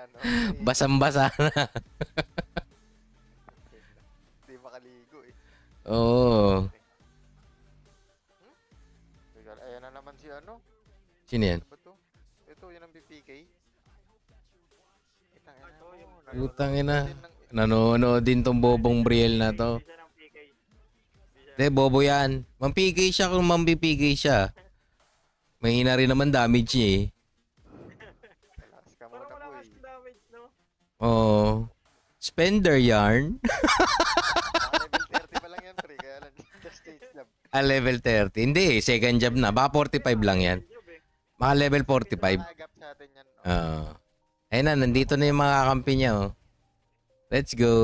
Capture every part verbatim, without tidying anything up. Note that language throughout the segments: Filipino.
ano. Basang-basa na. Hindi makaligo eh. Oo. Hmm? Ayan na naman si ano. Sino yan? Ano ba to? Ito, yun ang B P K. Itang ina mo. Utang ina. din ng- Nanonood din tong bobong Briel na to. Hindi siya ng P K. Hindi, bobo yan. Mam-P K siya kung mam-P K siya. Mahina rin naman damage niya eh. Relax ka Parang muna wala boy. kasi damage, no? Oo. Spender yarn. Baka level thirty pa lang yan, pre. Kaya lang, just stage lab. Ah, level thirty. Hindi, second job na. Baka forty-five lang yan. Mga level forty-five. Nakagap sa atin yan. Oh. Oo. Ayun na, nandito na yung mga kakampi niya oh. Let's go.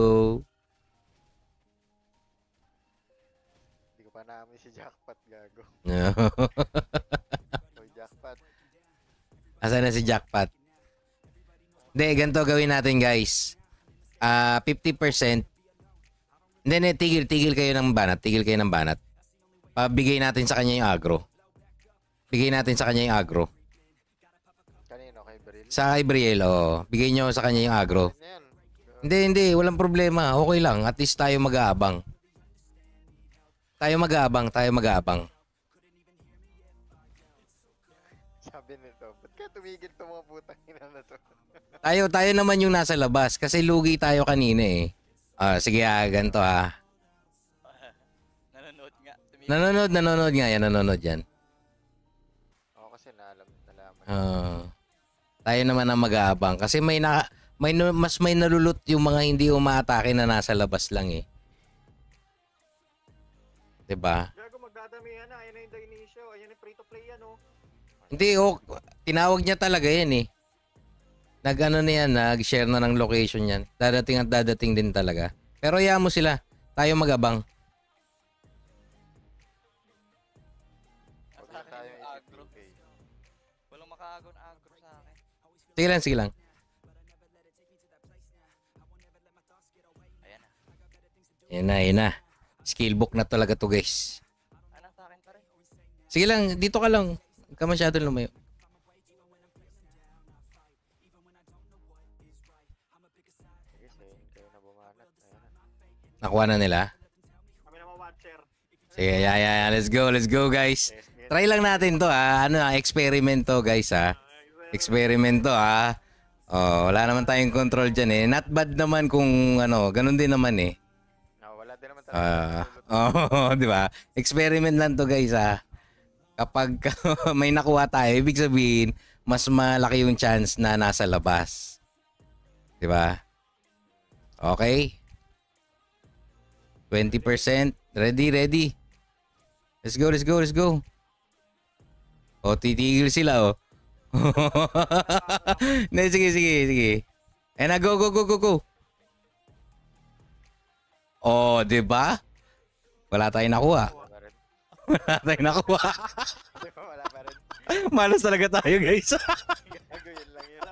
Hindi ko pa namin si Jackpot, gago. No. Oy, Jackpot. Asan na si Jackpot? Hindi, ganito gawin natin guys. Ah, fifty percent. Hindi, hindi, tigil, tigil kayo ng banat. Tigil kayo ng banat. Pabigay natin sa kanya yung agro. Bigay natin sa kanya yung agro. Kanino? Kay Bril? Sa kay Briel, oh. Bigay nyo sa kanya yung agro. Ano yan? Hindi, hindi. Walang problema. Okay lang. At least tayo mag-aabang. Tayo mag-aabang. Tayo mag-aabang. Sabi nito, ba't ka tumigil itong mga putang ina na to? Tayo, tayo naman yung nasa labas. Kasi lugi tayo kanina eh. Ah, sige ah, ganito ah. Nanonood nga. Tumigil. Nanonood, nanonood nga yan. Nanonood yan. Oo, kasi naalam, nalaman. Ah, tayo naman ang mag-aabang. Kasi may na, may nu- mas may nalulot yung mga hindi umaatake na nasa labas lang eh. 'Di ba? Gago, magdadamihan na. Ayun na yung Dionisio. Ayun yung free-to-play yan, oh. Hindi, oh, tinawag niya talaga yan eh. Nag-ano na yan, nag-share na ng location yan. Dadating at dadating din talaga. Pero hayaan mo sila. Tayo mag-abang. Huwag Sa na akin tayo yung isip agro. P K. Walang makaagong agro sa akin. Sige lang, sige lang. Ayan na. Yan na, yan na. Skill book na talaga to guys. Anong sa akin pa rin? Sige lang, dito ka lang. Huwag ka masyadong lumayo. Sige, sayin kayo na bumanat. Ayan na. Nakuha na nila. Kami naman watcher. Sige, yeah, yeah, yeah. Let's go, let's go guys. Yes, yes. Try lang natin to ha. Ano, ah, experiment to guys ha. Experiment to ha. Oh, wala naman tayong control dyan eh. Not bad naman kung ano, ganun din naman eh. No, wala din naman talaga. Ah, oh, di ba? Experiment lang to guys ha. Kapag may nakuha tayo, ibig sabihin, mas malaki yung chance na nasa labas. Di ba? Okay. twenty percent. Ready, ready. Let's go, let's go, let's go. O, titigil sila, oh. Hindi, sige, sige, sige. Eh na, go, go, go, go, go. Oh, di ba? Wala tayong nakuha. Wala pa rin. Wala tayong nakuha. Di ba, wala pa rin. Malas talaga tayo, guys. Gago, yun lang yun.